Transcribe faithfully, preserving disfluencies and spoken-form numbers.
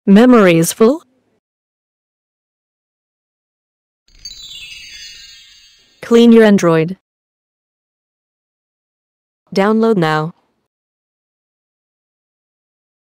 Memory is full. Clean your Android. Download now.